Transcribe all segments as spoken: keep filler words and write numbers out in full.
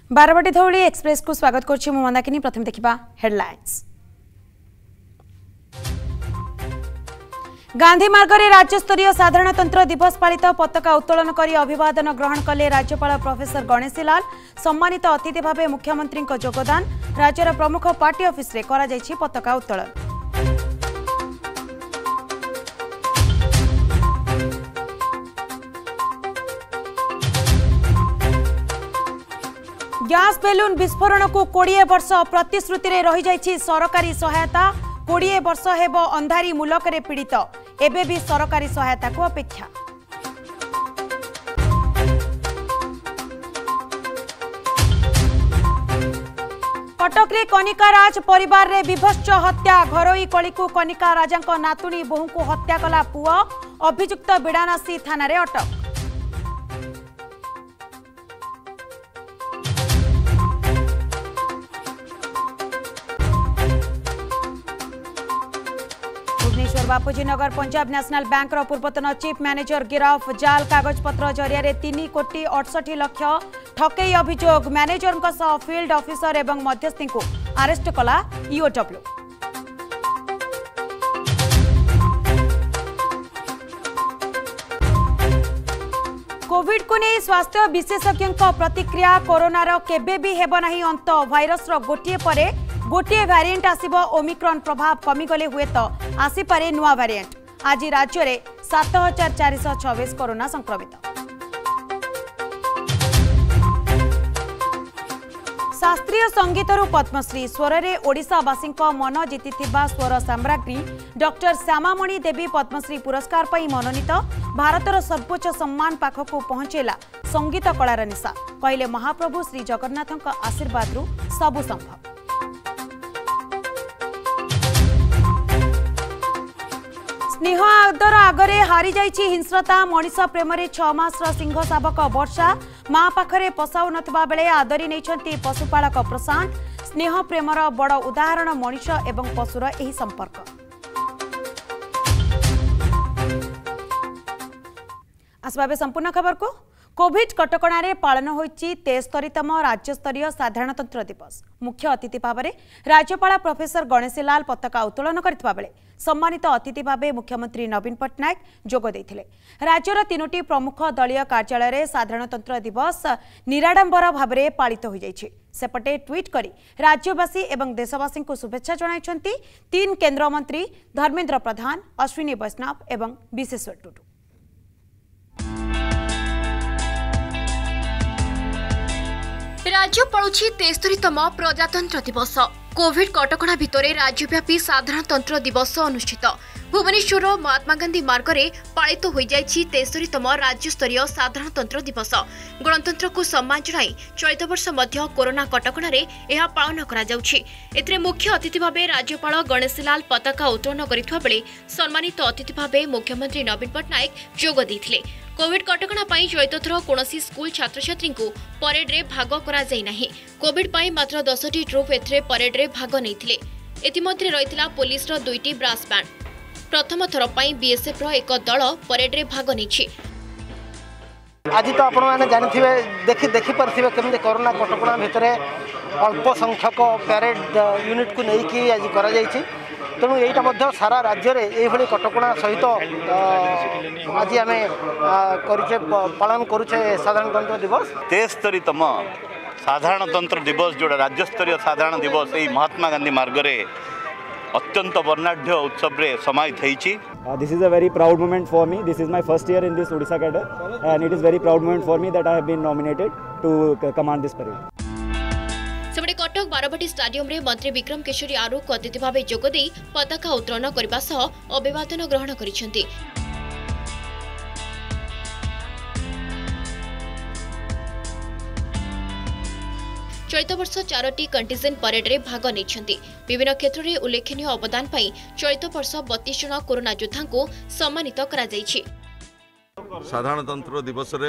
Barabati Dhauli express को स्वागत करछि मु मंदाकिनी। प्रथम देखिबा हेडलाइंस। गांधी मार्ग रे राज्यस्तरीय साधारणतंत्र दिवस पालित पताका उत्तोलन करी अभिवादन ग्रहण कले राज्यपाल प्रोफेसर गणेशी लाल। सम्मानित अतिथि भावे मुख्यमंत्री योगदान। राज्यर प्रमुख पार्टी ऑफिस रे करा जायछि पताका उत्तोलन। गैस बेलून विस्फोरण को कोड़े वर्ष प्रतिश्रुति रे रही जाइछि सरकारी सहायता। कोड़े वर्ष हेब अंधारी मुलक रे पीड़ित एबे भी सरकारी सहायता को अपेक्षा। कटक रे कनिका राज परिवार रे विभत्स हत्या। घरोई कली को कनिका राजा नातुणी बोहू को हत्या कला पुआ। अभियुक्त बिड़ानासी थाना रे अटक। बापूजी नगर पंजाब नेशनल बैंक रो पूर्वतन चीफ मैनेजर गिरफ। जाल कागज पत्र जरिया तीन कोटी अड़सठ लक्ष ठकई अभियोग। मैनेजर सह फील्ड ऑफिसर एवं मध्यस्थी को अरेस्ट कला ईओडब्ल्यू। कोविड को नहीं स्वास्थ्य विशेषज्ञ प्रतिक्रिया। कोरोनार केबे भी हेब नहीं अंत। भाइरस रो गोटिए परे गोटे वेरिएंट आसिबो। ओमिक्रॉन प्रभाव कमीगले हुए तो आसीपारे नुआ वेरिएंट। आज राज्य में सात हजार चार सौ छब्बीस कोरोना संक्रमित। शास्त्रीय संगीतर पद्मश्री स्वर रे ओडिशावासी मन जीति स्वर साम्राज्ञी डॉक्टर श्यामामणि देवी पद्मश्री पुरस्कार पर मनोनीत। भारतर सर्वोच्च सम्मान पाखक पहुंचेला संगीत कलार निशा। कहले महाप्रभु श्री जगन्नाथ आशीर्वाद रु सबु संभव। स्नेह आदर आगरे हारी जाइछि हिंस्रता। मनीष प्रेम रे छह मास सिंह शावक वर्षा। माँ पाखरे पसाउ नथिबा बेले आदरी नैछंती पशुपालक प्रशांत। स्नेह प्रेमर बड़ उदाहरण मनीष एवं पशुर एही संपर्क। आसबाबे संपूर्ण खबर को। कोविड कटकणा रे पालन होइछि तेस्तरीतम राज्यस्तरीय साधारणतंत्र दिवस। मुख्य अतिथि भाव में राज्यपाल प्रोफेसर गणेशी लाल पताका उत्तोलन करथिबा बेले सम्मानित अतिथि भावे मुख्यमंत्री नवीन पट्टनायक जोग देथिले। राज्यर तीनोटी प्रमुख दलीय कार्यालय रे साधारणतंत्र दिवस निराडंबर भाव में पालित हो जाइछि। सेपटे ट्वीट करी राज्यवासी एवं देशवासी को शुभेच्छा जणाइछंती तीन केंद्र मंत्री धर्मेंद्र प्रधान, अश्विनी वैष्णव एवं विशेश्वर टुडू। राज्य पड़ुछि तेस्तरीतम प्रजातंत्र दिवस। कोविड कटकणा भितरे राज्यव्यापी साधारणतंत्र दिवस अनुष्ठित। भुवनेश्वर महात्मा गांधी मार्ग में पालित हो जाइछि तेस्तरीतम राज्यस्तरीय साधारणतंत्र दिवस। गणतंत्र को सम्मान जणाई चलित वर्ष मध्य कोरोना कटकणा रे एहा पालन करा जाउछि। एतरे मुख्य अतिथि भावे राज्यपाल गणेशी लाल पताका उत्तोलन करिथबा बेले सम्मानित अतिथि भावे मुख्यमंत्री नवीन पट्टनायक जोग दैथिले। कोविड कटकणा पई चलित थर कोनोसी स्कूल छात्र छात्री को परेड रे भाग करा जाई नाही। कोविड पई मात्र दस टी ट्रुप एथरे परेड रे भाग नैथिले। एतिमध्ये रहितला पुलिस रो दुईटी ब्रास बैंड। प्रथम थर पई बीएसएफ रो एक दल परेड रे भाग नैछि। आज तो आपण माने जानिथिबे देखि देखि परथिबे केमते कोरोना कटकणा भितरे अल्प संख्यक परेड यूनिट को नै कि आज करा जायछि। तेणु यहाँ सारा राज्य में यही कटकणा सहित आज आम पालन करुचे साधारणतंत्र दिवस। तेस्तरीतम साधारणतंत्र दिवस जोड़ा राज्यस्तरीय साधारण दिवस यही महात्मा गांधी मार्ग में अत्यंत वर्णाढ़ उत्सव रे समाहित होइछि। This is a very proud moment for me. This is my first year in this Odisha cadre and it is very proud moment for me that I have been nominated to command this parade. सेपटे Cuttack Barabati stadium रे मंत्री विक्रम केशरी आरुख अतिथि भावे जोगदे पताका उत्तोलन करबा सह अभिवादन ग्रहण करिसेंती। चलित वर्ष चारोटी कंटिजेंट परेड रे भाग नैछंती। विभिन्न क्षेत्र में उल्लेखनीय अवदान पई चलित वर्ष बत्तीस जन कोरोना योद्धा को सम्मानित करा जायछि। साधारणतंत्र दिवस रे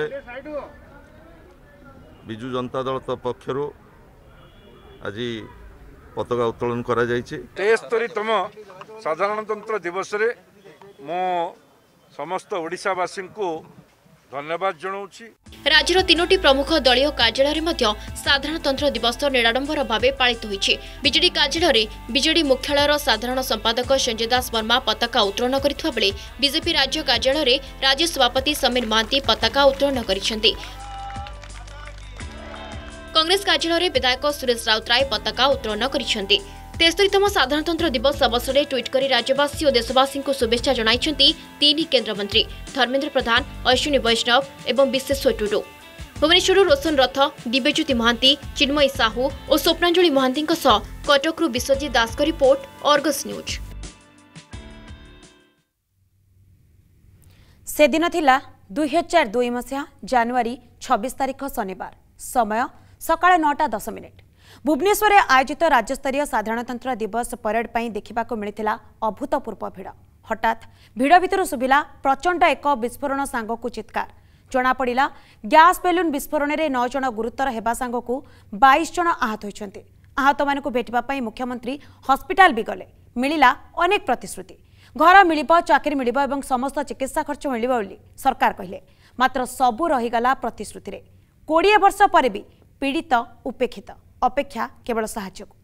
बिजु जनता दल पक्षरु आज पताका उत्तोलन करा जायछि। तेस्तरीतम साधारणतंत्र दिवस रे मो समस्त ओडिशावासी को धन्यवाद जनाऊँ। राज्यर तीनोटी प्रमुख दलीय कार्यालय में साधारणतंत्र दिवस निराडंबर भाव पालित होइछि। बीजेडी कार्यालय बीजेडी मुख्यालयर साधारण संपादक संजय दास वर्मा पताका उत्तोलन करथिबा बेले बीजेपी राज्य कार्यालय राज्य सभापति समीर महांती पताका उत्तोलन करिसेंति। कांग्रेस कार्यालय विधायक सुरेश राउतराय पताका उत्तोलन करिसेंति। तेस्तरीतम साधारणतंत्र दिवस अवसर में ट्वीट कर राज्यवासी और देशवासी को शुभेच्छा जणाइछंती तीन केन्द्रमंत्री धर्मेन्द्र प्रधान, अश्विनी वैष्णव एवं विश्वेश्वर टुडू। भुवनेश्वर रोशन रथ, दिव्यज्योति महांती, चिन्मयी साहू और स्वप्नांजलि महांती कटकरू विश्वजीत दास का रिपोर्ट, अर्गस न्यूज। से दिन थिला दुई हजार दुई मसीहा जनवरी छब्बीस तारीख शनिवार, समय सकाळ नौटा दस मिनिट। भुवनेश्वर में आयोजित राज्यस्तरीय साधारणतंत्र दिवस परेड पर देखा मिलता अभूतपूर्व भिड़। हठात भिड़ भितर शुभिला प्रचंड एक विस्फोरण सांगकू चित्कार। जनापड़ा ग्यास बेलून विस्फोरण में नौ जन गुरुतर होगा सांगकू बाईस जन आहत होती। आहत मान भेटापी मुख्यमंत्री हस्पिटाल भी गले। मिला अनेक प्रतिश्रुति, घर मिल, चाकरी मिल और समस्त चिकित्सा खर्च मिल सरकार कहले, मात्र सबू रहीगला प्रतिश्रुति। कोड़े वर्ष पर भी पीड़ित उपेक्षित, अपेक्षा केवल साहाय्य को।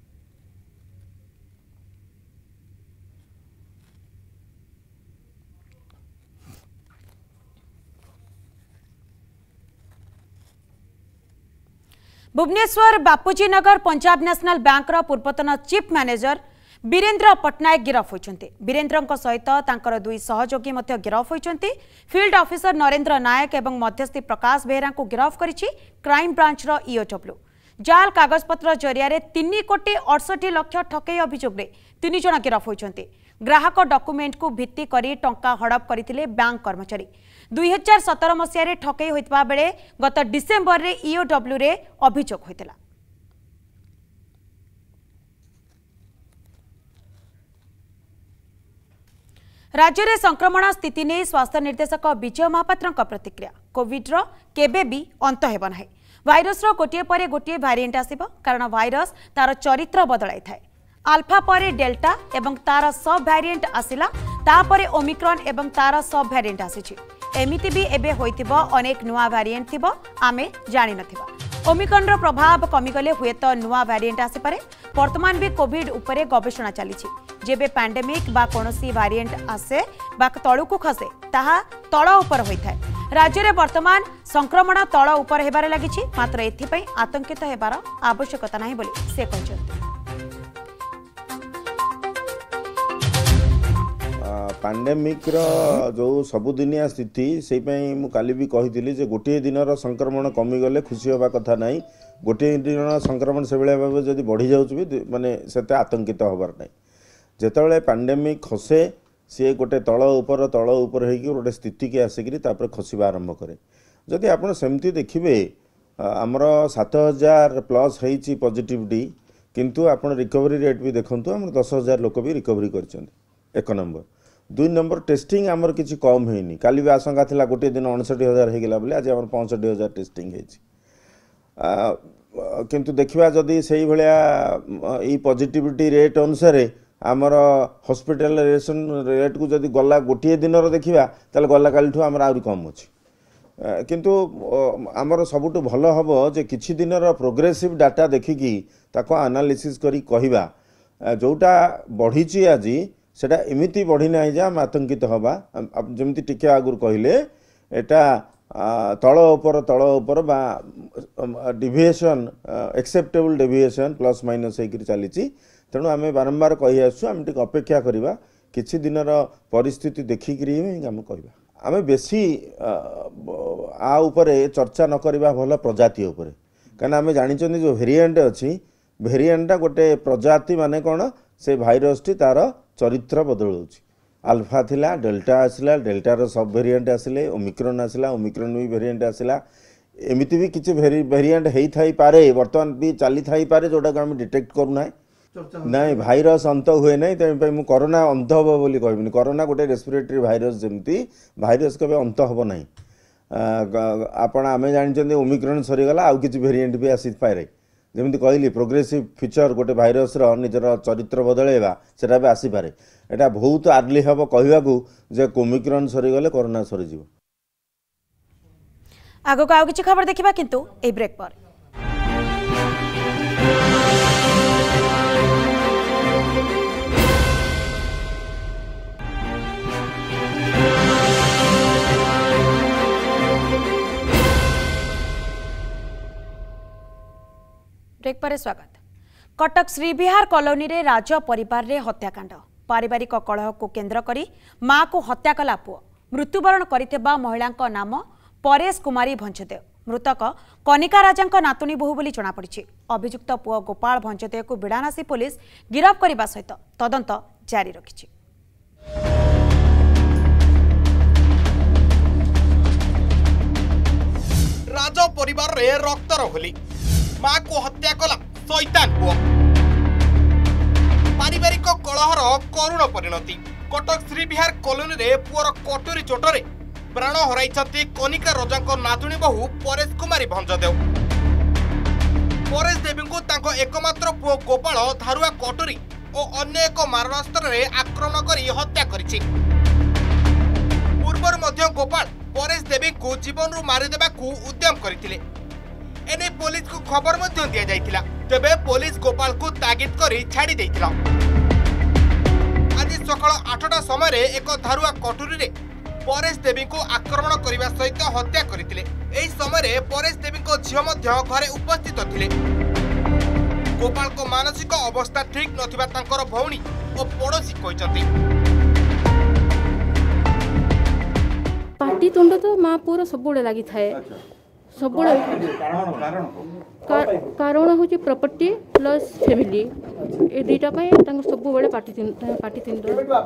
भुवनेश्वर बापूजी नगर पंजाब नेशनल बैंक पूर्वतन चीफ मैनेजर वीरेंद्र पट्टनायक गिरफ होइछन्ते। वीरेंद्र सहित तांकर दुई सहयोगी मध्य गिरफ होइछन्ते। फील्ड ऑफिसर नरेंद्र नायक एवं मध्यस्थी प्रकाश बेहरा को गिरफ करिछि क्राइम ब्रांचर ईओडब्ल्यू। जाल कागजपत्र जरिया तीन कोटी अड़सठ लक्ष ठकई अभियोग तीन जन गिरफ होइछन्ते। ग्राहक डॉक्यूमेंट को भित्ति करी टंका हड़प करथिले बैंक कर्मचारी। दुई हजार सतर मसीह ठकई होइतबा बेले गत डिसेम्बर रे ईओडब्ल्यू रे अभियोग होइतला। राज्य में संक्रमण स्थिति नहीं स्वास्थ्य निर्देशक विजय महापात्र प्रतिक्रिया। कोविड रो केबे भी अंत हेब नाही। भाइरस रो गोटे पर गोटे भारिएंट आसिबो, कारण भाइरस तार चरित्र बदलाई थाए। आल्फा पर डेल्टा एवं तार सब भारिएंट आसिला, तापरे ओमिक्रॉन एवं तार सब भारिएंट आसीछि। एमिति भी एबे होइतिबो अनेक नुआ भारिएंट थिबो, आमे जानि नथिबा। ओमिक्रॉन रो प्रभाव कमिगले हुए तो नुआ भारिएंट आसी पारे। वर्तमान भी कोविड उपरे गवेषणा चलीछि। जेबे पैंडेमिक बा कोनोसी भारिएंट आसे बा तळुकु खसे, ताहा तळ उपर होइथाय। राज्य में वर्तमान संक्रमण तळ उपर हेबार लागिछि, मात्र एथिपई आतंकित हेबार आवश्यकता नाही बोली से कहछन्ति। पैंडेमिक रो जो सबुदिनिया स्थिति से मु काली भी कही जे गोटे दिन संक्रमण कमिगले खुशी होगा कथा नहीं। गोटे दिन संक्रमण से भाव जब बढ़ी जाऊँ भी माने सेते आतंकित हबार नहीं। जितेबाला पैंडेमिक खसे सी गोटे तल उपर तल उपर हो गोटे स्थिति की आसिक खसवा आरंभ करे। जदि आप सेमती देखिए आमर सात हजार प्लस होती पॉजिटिविटी, किंतु आप रिकवरी रेट भी देखूँ आम दस हजार लोक भी रिकवरी कर एक नंबर। दुई नंबर टेस्टिंग आमर किसी कम होनी। काली भी आशंका था गोटे दिन अड़सठ हजार होगा बोले आज आम पैंसठ हजार टेस्टिंग हो। किंतु देखा जदि से भाई पॉजिटिविटी रेट अनुसार आमर हॉस्पिटलाइजेशन रेट को जदि गला गोटे दिन देखा ताल गला काली आमर आहरी कम अच्छी। किंतु आमर सबुठ भल हम जे किछि दिन प्रोग्रेसिव डाटा देखिकी ताको एनालिसिस करी कहिबा जोटा बढ़ी आज सेटा एमिति बढ़ी ना जे आम आतंकित हवा। जमती टिके आगुर कहले एटा तल उपर तल उपर बा deviation acceptable deviation plus minus होकर चली। तेणु आम बारंबार कही आसु आम टिके अपेक्षा करवा किछि दिन परिस्थिति देखिक आम कहवा। आम बेसी आ उपरे चर्चा न करवा भल प्रजाति उपरे, कहीं आम जानी जो वेरिएंट अच्छी वेरिएंटा गोटे प्रजाति माने कौन से भाइरस टी तार चरित्र बदलुची। आल्फा थिला डेल्टा आसला, डेल्टार सब वेरिएंट आसिले, ओमिक्रॉन आसला, ओमिक्रॉन भी वेरिएंट आसला। एमिति भी किसी वेरिएंट हेई थाई पारे, वर्तमान भी चली थाई पारे जोटा को आम डिटेक्ट करूना नाई। भाइरस अंत हुए ना, तेनाली मुझे कोरोना अंत हम बोली कहबिनी। कोरोना गोटे रेस्पिरेटरी भाइरस जमती भाइरस के अंत हम ना। आपण आम जानी ओमिक्रॉन सरीगला आउ किसी वेरिएंट भी आसी पारे। जमी कहली प्रोग्रेसिव फीचर गोटे भाइरस निजर चरित्र बदलैवा सेटा भी आसीपे। यहाँ बहुत आर्ली हम कहवाकू जे ओमिक्रॉन सरीगले कोरोना सरीज। आगक आउ किछि खबर देखिबा किंतु ए ब्रेक पर। ब्रेक पर स्वागत। कटक श्रीविहार कॉलोनी रे राज परिवार रे हत्याकांड। पारिवारिक कलह को केन्द्र करी मां को हत्या कला पुओ। मृत्युवरण करितेबा महिला नाम परेश कुमारी भंजदेव। मृतक कनिका राजांक नातुणी बहु बोली जଣା पड़िछि। अभियुक्त पुओ गोपाल भंजदेव को बिड़ानासी पुलिस गिरफ करने सहित तदंत जारी रखिछि। राज परिवार रे रक्तर होली मां को हत्या कला शैतान पुओ। पारिवारिक कलहर करुण परिणति। कटक श्रीविहार कॉलोनी रे पुअर कटोरी चोटरे प्राण हराइछंती कनिका रजांक नातुणी बहु परेश कुमारी भंजदेव। परेश देवी को तांको एकमात्र पुओ गोपाल धारुआ कटोरी और अन्य एक मारणास्त्र रे आक्रमण करी हत्या करिछि। पूर्वर मध्य गोपाल परेश देवी को जीवन रु मारी देबाकू उद्यम करथिले। एने पुलिस को खबर मध्य दिया जाइथिला। तेबे पुलिस गोपाल को तागिद करी छाड़ी देइथिला। आज सकाळ आठटा समय रे एक धारुआ कटोरी रे परेश देवी को आक्रमण करने सहित हत्या करथिले। एही समय रे परेश देवी को झियो मध्य घरे उपस्थित थिले। गोपाल को मानसिक अवस्था ठीक नथिबा तांकर भौणी और पड़ोशी कहिसथि। पार्टी तुंड तो माँ पुअर सब लगी थाए। सब कारण हूँ प्रॉपर्टी प्लस फैमिली ए दुईटा सब बड़े पार्टी पार्टी तीन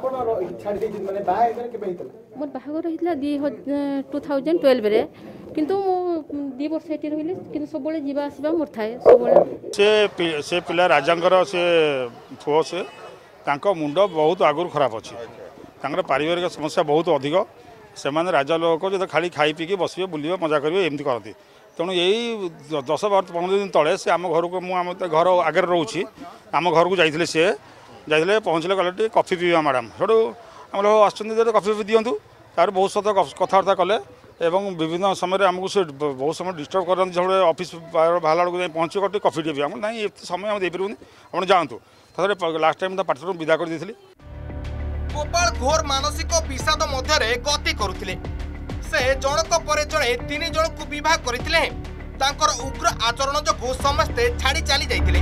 मोर बाहागर होता दी टू थाउजेंड ट्वेल्व रे किंतु दी वर्ष ये रही कि सब जीवा आसवा मोर थाए सब से से पिला राजांकर से पुओ से तांको मुंड बहुत आगुर खराब अच्छी पारिवारिक समस्या बहुत अधिक से राजा लोक जो खाली खाई पीकी बसबे बुलबे मजा करेंगे एमती करती। तेणु यही दस बार पंद्रह दिन तले से आम घर को मुझे घर आगे रोचे आम घर को जाइए सी जाइए पहुँचले कले कफी पीवा मैडम सेठू आम आसते कफी पी दिंतु तार बहुत सहित कथबार्ता कले एवं विभिन्न समय आमको से बहुत समय डिस्टर्ब करते जो ऑफिस बाहर बेलू पहुँचे कटे कफी टे पीवा ना ये समय आम देपारूनी आप जातु तथा लास्ट टाइम पार्टी विदा कर दी। गोपाल घोर मानसिक विषाद मध्य गति करुथिले। से जनक परे जड़े तीन जन को विवाह करथिले। तांकर उग्र आचरण जोगु समस्ते छाड़ी चली जाइथिले।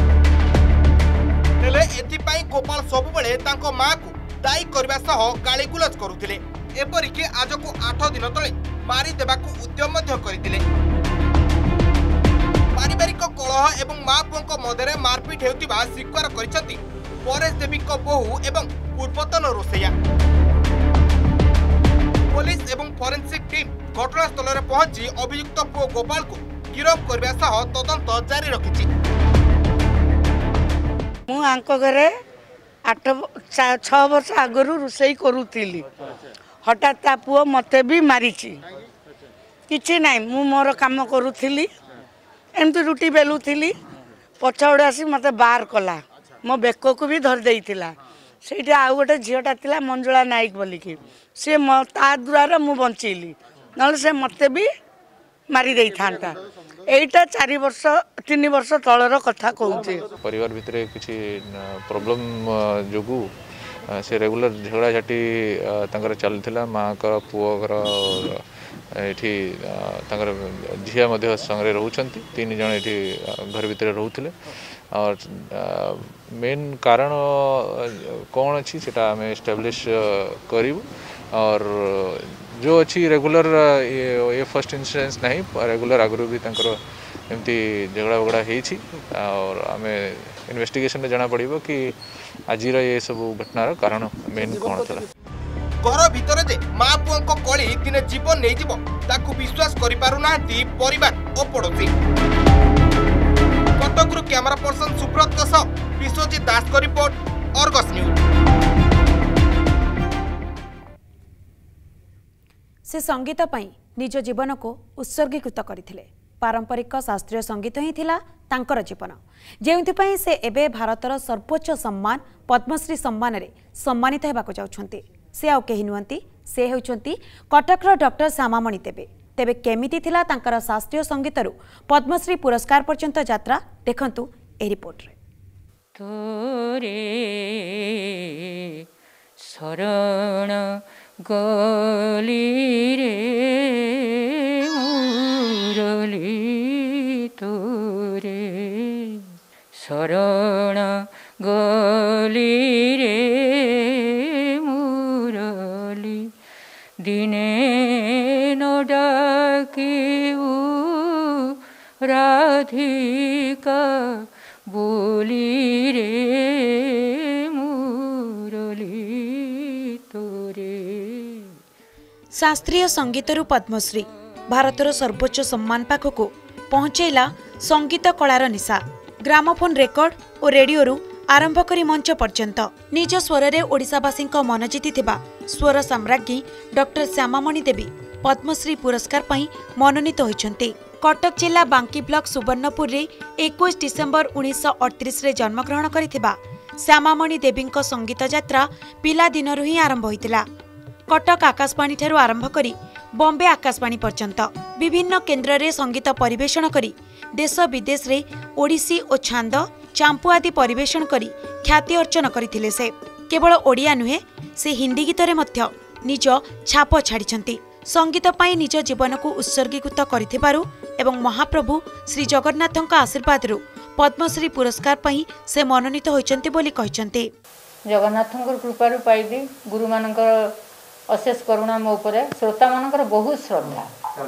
हेले एथिपाई गोपाल सबुबेले तांको मां को दायी करबा सह गालीगुलज करुथिले। एपरिके आज को आठ दिन तले मारी देबाकू उद्यम मध्य करथिले। पारिवारिक कलह एवं मां पुओं मध्य मारपीट हेउतिबा स्वीकार करिसंती परेश देवी को बहु एवं पूर्वतन रोसैया। पुलिस एवं फोरेंसिक टीम घटनास्थल में पहुंची अभियुक्त पुओ गोपाल को गिरफ करने सह तदंत जारी रखिछि। मु आंको घरे आठ छह वर्ष आगरू रोसई करूथिली। हठात ता पुओ मते भी मारिछि। किछि नाही मु मोर काम करूथिली एमती रुटी बेलुथिली पछाड़ आसी मते बाहर कला मो बेक को भी धर देइथिला। से आउ गोटे झीटा था मंजुला नायक बोलिकी सी ता द्वारा मु बंचेली ना से मत भी मारी दे था। यहीटा चार वर्ष तीन वर्ष तलर कथा कहूँ। परिवार भितर किसी प्रॉब्लम जोगु से रेगुलर झगड़ा झाटी चलता माँ का पुओ घर ये झीया संगे रोचंती तीन जन ये घर भितर रोते और मेन कारण कौन अच्छी सेटा आम एस्टाब्लिश करूँ और जो अच्छी रेगुलर ये फर्स्ट इंसिडेंस नहीं रेगुलर आगु भी एमती झगड़ा वगड़ा होती और आम इन्वेस्टिगेशन में जना पड़ो कि आज ये सब घटनार कारण मेन कौन था। घर भितर जे माँ पुओं को कली दिने जीवन नहीं जीव ताकू विश्वास करि पारु नाहंती परिवार और पड़ोसी। कटकरू कैमरा पर्सन सुब्रत सह विश्वजीत दास को रिपोर्ट अर्गस न्यूज। से संगीत पई निज जीवन को उत्सर्गीकृत करथिले। पारंपरिक शास्त्रीय संगीत ही थिला तांकर जीवन जेउंथि से एबे भारतर सर्वोच्च सम्मान पद्मश्री सम्मान रे सम्मानित हेबाको जाउछंती। से आउ केही नुहंती से हेउछंती कटकर डॉक्टर श्यामामणि देवे। तेबे केमिति थिला तांकर शास्त्रीय संगीतरू पद्मश्री पुरस्कार पर्यंत यात्रा देखंतु ए रिपोर्ट रे। तोरे शरण गली रे मुरली तोरे शरण गली रे मुरली दिने न डाकिऊ राधिका बोली रे मुरली तोरे। शास्त्रीय संगीतरू पद्मश्री भारतर सर्वोच्च सम्मान पाखक पहुंचेला संगीत कलार निशा। ग्रामोफोन रेकर्ड और रेडियो आरंभ करी मंच पर्यंत निज स्वर रे ओडिशावासी मन जीतिथिबा स्वर सम्राज्ञी डॉक्टर श्यामामणि देवी पद्मश्री पुरस्कार पई मनोनीत होइछन्ते। कटक जिला बांकी ब्लॉक सुवर्णपुर रे इक्कीस डिसेम्बर उन्नीस अड़तीस रे जन्मग्रहण करिथिबा श्यामामणि देवींको संगीत यात्रा पिला दिनरु ही आरंभ होइतिला। कटक आकाशवाणी ठारू आरंभ करी बॉम्बे आकाशवाणी पर्यंत विभिन्न केन्द्र रे संगीत परिवेषण करी देश विदेश रे ओडिसी और छांद चांपू आदि परिवेषण करी ख्याति अर्जन करथिले। से केवल ओडिया नुहे से हिंदी गीतरे मध्य निज छाप छाड़िछन्ति। संगीत पाई निज जीवन को उत्सर्गीकृत करिथिबारु एवं महाप्रभु श्री जगन्नाथଙ୍କ आशीर्वादरु पद्मश्री पुरस्कार पाई से मनोनीत होइछन्ति बोली कहिछन्ति। जगन्नाथଙ୍କ कृपारु पाइली गुरु मानकर अशेष करुणा मो उपरे श्रोता मानकर बहुत श्रद्धा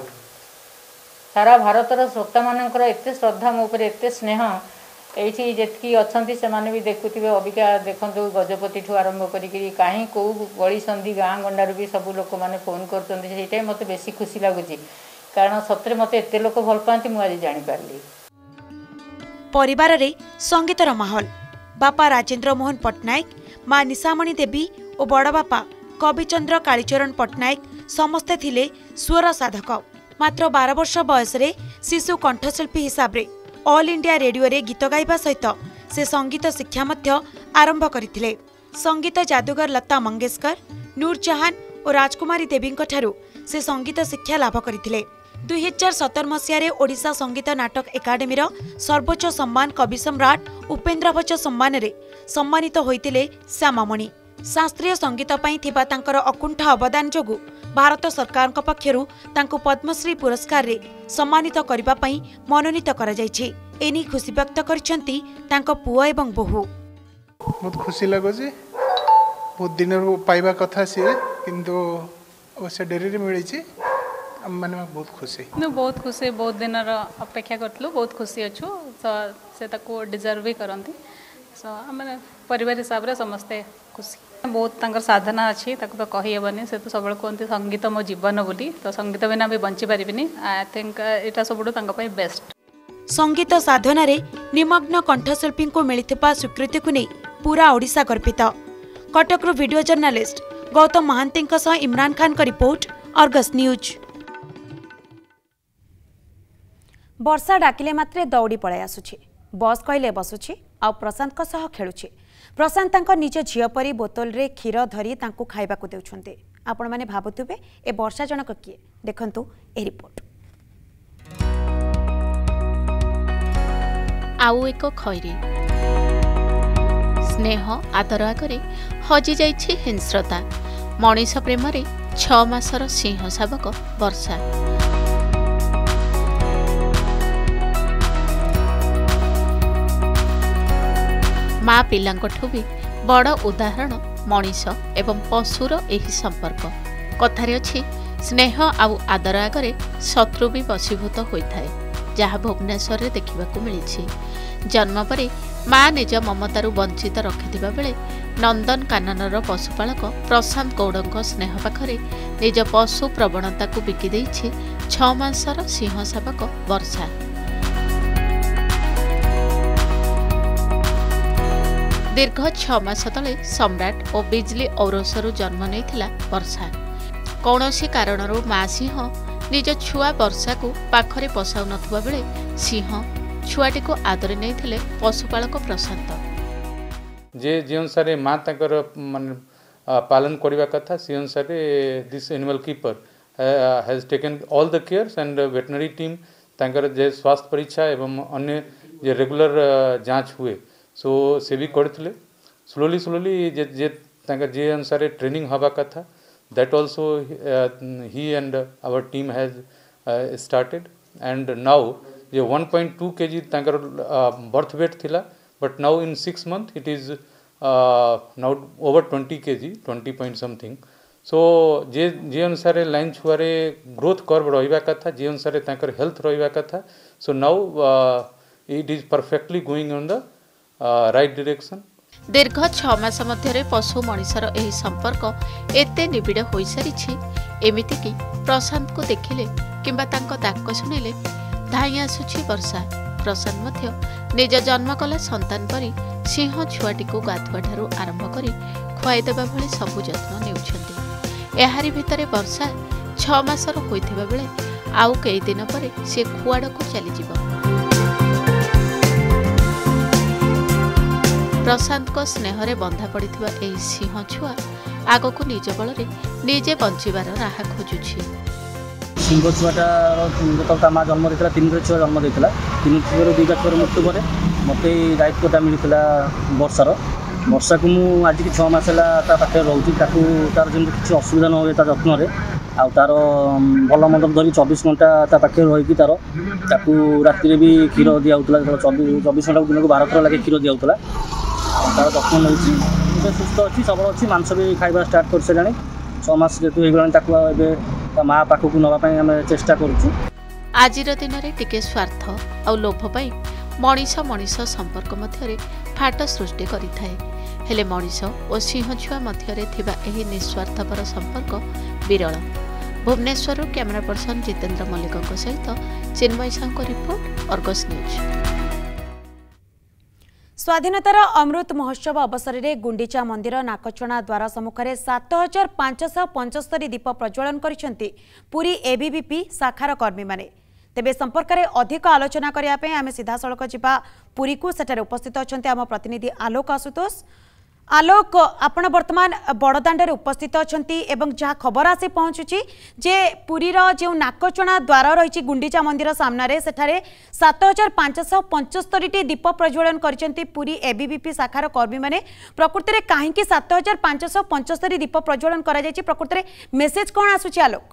सारा भारतर श्रोता मानकर एते श्रद्धा मो उपरे एते स्नेह एठी जेतकी अछंती से माने भी देखुथिबे। अबिका देखंतु गजपति ठु आरंभ करी कहीं को गली संधि गाँ गंडारू भी सब लोक माने फोन करछन्ति सेटा मते बेसी खुशी लागुची कारण सतरे मते एते लोक भल पांती मु आज जानि पारली। परिवार रे संगीतर माहौल बापा राजेंद्र मोहन पट्टनायक मां निशामणि देवी और बड़ बापा कविचंद्र कालीचरण पट्टनायक समस्ते थिले स्वर साधक। मात्र बारह वर्ष बयस रे शिशु कंठशिल्पी हिसाब रे ऑल इंडिया रेडियो रे गीत गाइबा सहित से संगीत शिक्षा मध्य आरंभ करथिले। संगीत जादूगर लता मंगेशकर नूरजहान और राजकुमारी देवी ठारू से संगीत शिक्षा लाभ करथिले। दुई हजार सतर मसीह ओडिशा संगीत नाटक एकाडेमी सर्वोच्च सम्मान कवि सम्राट उपेन्द्र भट्ट सम्मान रे सम्मानित होइतिले श्यामामणि। शास्त्रीय संगीत पाई थिबा तांकर अकुंठ अवदान जोगु भारत सरकार पक्षरु तांको पद्मश्री पुरस्कार रे सम्मानित करिबा पाई मनोनीत करा जायछि। एनी खुशी व्यक्त करछन्ति तांको पुओ एवं बोहू। बहुत खुशी लागो जे बहुत दिन रो पाइबा कथा से किंतु अवश्य डेरी रे मिलै छी माने बहुत खुशी न बहुत खुशी बहुत दिन अपेक्षा करथलु बहुत खुशी अछु से ताको डिजर्व भी करंती सो हमने परिवार हिसाब रे समस्ते खुशी बहुत तांकर साधना अच्छी ताको तो कहि हेबनी से तो सबल कोंती संगीत मो जीवन बोली तो संगीत बिना भी बंची परिबिनी आई थिंक एटा सबडो तांका पई बेस्ट। संगीत साधना रे निमग्न कंठशिल्पी को मिलिथिबा स्वीकृति को नै पूरा ओडिशा गर्वित। कटक रो वीडियो जर्नलिस्ट गौतम महांती सह इमरान खान का रिपोर्ट अर्गस न्यूज। वर्षा डाकिले मात्रे दौड़ी पळाई आसुछि बस कहले बसुछि आ प्रशांत सह खेलुछि। प्रशांत तांको निज झियो परी बोतल रे क्षीर धरी तांको खाइबाकू देउछन्ते। आपण माने भाबुथिबे ए वर्षा जनक किए देखंतु ए रिपोर्ट। आउ एक खैरी स्नेह आदर आगरे हजि जाइछि हिंस्रता मनीष प्रेम रे छ मासर सिंह शावक वर्षा। माँ पिलांकठू भी बड़ उदाहरण मनीष एवं पशुर एही संपर्क कथारे अछि स्नेह आउ आदर आगरे शत्रु भी वशीभूत होइथाए जहाँ भुवनेश्वर रे देखिबाकू मिलिछि। जन्म परे माँ निज ममतारू वंचित रखिथिबा बेले नंदन काननर पशुपालक प्रशांत गौड़ଙ୍କ स्नेह पाखरे निज पशु प्रवणता को बिकी देइछि छ मासर सिंह शावक वर्षा। दीर्घ छ मास तले सम्राट और बिजली औरसरू जन्म नेइथिला वर्षा। कौनसी कारणरू माँ सिंह निज छुआ वर्षा को पाखरे पसाउ नथुबा बेले सिंह छुआटी को आदर नेइथिले पशुपालक प्रशांत। जे जे अनुसार माँ ताकर मान पालन करबा कथा से अनुसार this animal keeper has taken all the cares and veterinary team तांकर जे स्वास्थ्य परीक्षा एवं अन्य जे रेगुलर जांच हुए सो से भी करथिले स्लोली स्लोली जे जे तांकर जे अनुसार ट्रेनिंग हवा कथा that also he and our team has started and now ये one point two kg तांकर बर्थ वेट थिला but now in six month it is now over twenty kg twenty point something so जे जे अनुसार line छुआरे growth curve रहिबा कथा जे अनुसार तांकर हेल्थ रहिबा कथा so now it is perfectly going on the right direction दीर्घ छह मास मध्यरे पशु मनिषर एही संपर्क एते निबिड़ होई सारिछि एमिति कि प्रशांत को देखिले किंबा तांको डाक सुनिले धाई आसुछि वर्षा प्रशांत मध्य निज जन्म कला संतान परी सिंह छुआटी को गाधुआ ठारू आरंभ करी खुआई देबा भली सबु जत्न नेउछन्ति एहारी भितरे वर्षा छह मासर होइथिबा बेले आउ कई दिन परे से खुआड़ को चली जिवो प्रशांत को स्नेह रे बंधा पड़िथिबा एही सिंह छुआ आगो को निज बल रे निजे बंचिबार राह खोजुछि सिंह छुआटार जो माँ जन्म देता तीन छुआ जन्म देता तीन छुआर दुईटा छुआर मृत्यु पर मत दायित्वटा मिलता वर्षार वर्षा को मुझे आज की छः मास है पाखे रोचे तार जमी किसी असुविधा न हुए जत्न आउ तार भल मंद धरी चौबीस घंटा पाखे रही तार राति भी क्षीर दिखाला चौबीस घंटा दिन को बार थर लगे क्षीर दिखाला तार जत्न नौ सुस्थ अच्छी सबल अच्छी मांस भी खाଇବା स्टार्ट कर सारे छः मास जेतु हो माँ पाखक नापी आम चेष्टा करुँ आजिर दिन में टिके स्वार्थ आ लोभ पाई मनीष मनीष संपर्क मध्य फाट सृष्टि करिथाए हेले मनीष और सिंह छुआ मध्य थिबा एही निस्वार्थपर संपर्क विरल भुवनेश्वर कैमरा पर्सन जितेंद्र मल्लिक सहित Chinmay Sahu report Argus News. स्वाधीनतार अमृत महोत्सव अवसर में गुंडीचा मंदिर नाकचणा द्वार सम्मुखें सात हजार पांचश पंचस्तरी दीप प्रज्वलन करिसेंति पुरी एबीवीपी शाखार कर्मी माने तेबे संपर्क में अधिक आलोचना करने आम सीधा सड़क जा पुरी को सेठारे उपस्थित अच्छा आम प्रतिनिधि आलोक आशुतोष आलोक आपण वर्तमान बड़दाण्ड उपस्थित अच्छा जहाँ खबर आसी पहुँचुची जे पुरीर जो नाकचणा द्वार रही गुंडीचा मंदिर सामने सेठारे सात हजार पांचश पंचस्तरी दीप प्रज्वलन करछंती पुरी एबीवीपी शाखार कर्मी माने प्रकृति में कहीं सात हजार पांचश पंचस्तरी दीप प्रज्वलन करा जायछि प्रकृति में मेसेज कौन आसुची आलोक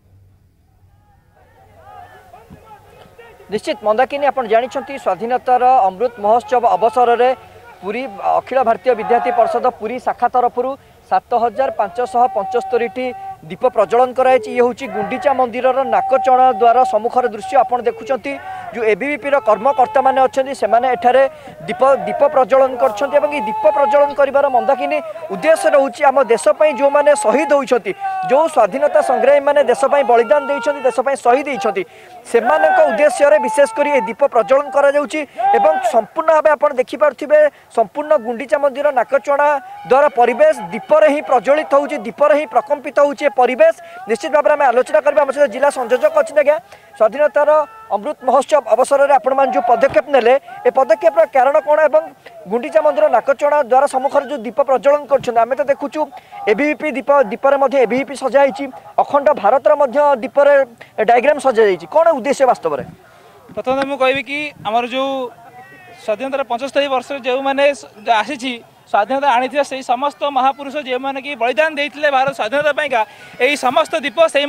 निश्चित मंदाकिनी आपण जानिछंती स्वाधीनतार अमृत महोत्सव अवसर में पुरी अखिल भारतीय विद्यार्थी परिषद पुरी शाखा तरफ सात हजार पांचश पंचस्तरी दीप प्रज्वलन कराई ये हूँ गुंडीचा मंदिर नाकचणा द्वार सम्मुखर दृश्य आप देखुं जो एबीवीपी कर्मकर्ता मैंने अच्छा से दीप दीप प्रज्वलन कर दीप प्रज्वलन कर मंदाकिनी उद्देश्य रोचे आम देशपाई जो मैंने शहीद होती जो स्वाधीनता संग्रामी मैंने देशपाई बलिदान देते देशपाई शहीद होती से उद्देश्य विशेषकर ये दीप प्रज्वलन कर संपूर्ण भाव आप देखिपे संपूर्ण गुंडीचा मंदिर नाकचणा द्वारा परिवेश दीपर ही प्रज्वलित हो दीपर ही प्रकम्पित हो परिवेश निश्चित भाव में आलोचना करबा हम सहित जिला संयोजक अच्छे आज्ञा स्वाधीनतार अमृत महोत्सव अवसर में आपण मैंने जो पदक्षेप नेले ए पदक्षेप कारण कौन एवं गुंडीचा मंदिर नाकचणा द्वारा सम्मुखर जो दीप प्रज्वलन कर तो देखुचु एबीवीपी दीप दीपर एबीवीपी सजाई अखंड भारतर दीपर डायग्राम सजाई कौन उद्देश्य वास्तव में प्रथम मुझे कहबी कि आमर जो स्वाधीनतार पचस्तरी वर्ष जो मैंने आसी स्वाधीनता आनी से समस्त महापुरुष जो मैंने कि बलिदान देते भारत स्वाधीनता यही समस्त दीप से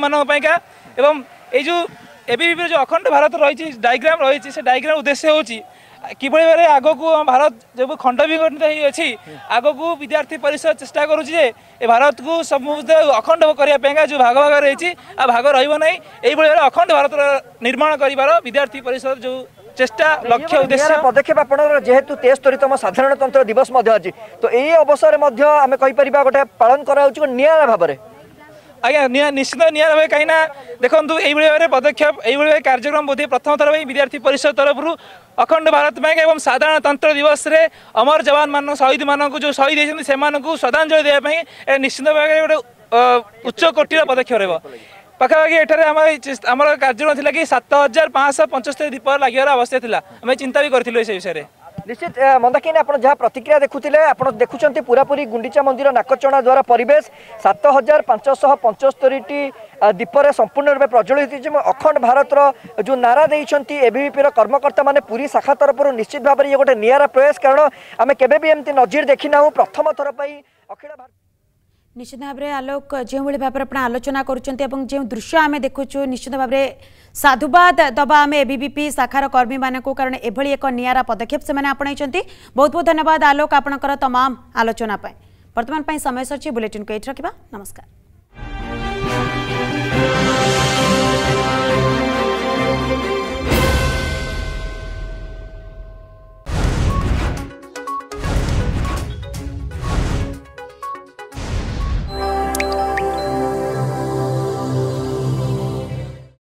एवं ये जो एबीवीपी जो अखंड भारत रही डायग्राम रही से डायग्राम उद्देश्य हो कि भाई आग को भारत जो खंड विखंडित अच्छी आग को विद्यार्थी परिषद चेष्टा करुचे भारत को समस्त अखंड करने जो भाग भाग रही भाग रही यही अखंड भारत निर्माण कर विद्यार्थी परिषद जो चेष्टा लक्ष्य उद्देश्य पदक्षेप आपंकर जेहेतु तेस्तरीतम साधारणतंत्र दिवस अच्छी तो यही अवसर में आम कहीपर गोटे पालन करा भाव में आज्ञा निश्चित निरा भाई कहीं देखो यही भाव पदक्षेप यही कार्यक्रम बोधे प्रथम थर विद्यार्थी परिषद तरफ अखंड भारत बैंक और साधारणतंत्र दिवस रे अमर जवान मान शहीद मान जो शहीद होती से श्रद्धांजलि देवाई निश्चित भाव गोटे उच्च कोटिर पदक्षेप रहा पाखापाखि एठारे आम कार्यक्रम था कि सात हजार पाँच पंचस्तरी दीप लगे आवश्यक था आम चिंता भी करूँ विषय में निश्चित मंदाकिनी आप जहाँ प्रतिक्रिया देखुले आप देखुं पूरापूरी गुंडीचा मंदिर नाकचଣା द्वारा परिवेश सात हजार पांचश पंचस्तरी दीपर संपूर्ण रूप प्रज्वलित अखंड भारतर जो नारा देती एबीवीपी कर्मकर्ता मैंने पूरी शाखा तरफ निश्चित भाव में ये गोटे निरा प्रयास कारण आम के नजीर देखी ना प्रथम थर अखिल भारत निश्चित भाव में आलोक जो भाव में अपना आलोचना करुँच जो दृश्य आम देखुचु निश्चित भाव में साधुवाद दबा आम एबीवीपी शाखार कर्मी मान कारण एभली एक नियारा पदक्षेप से आपणाई बहुत बहुत धन्यवाद आलोक आपणकर तमाम आलोचना वर्तमान समय सरची बुलेटिन को ये रखा नमस्कार।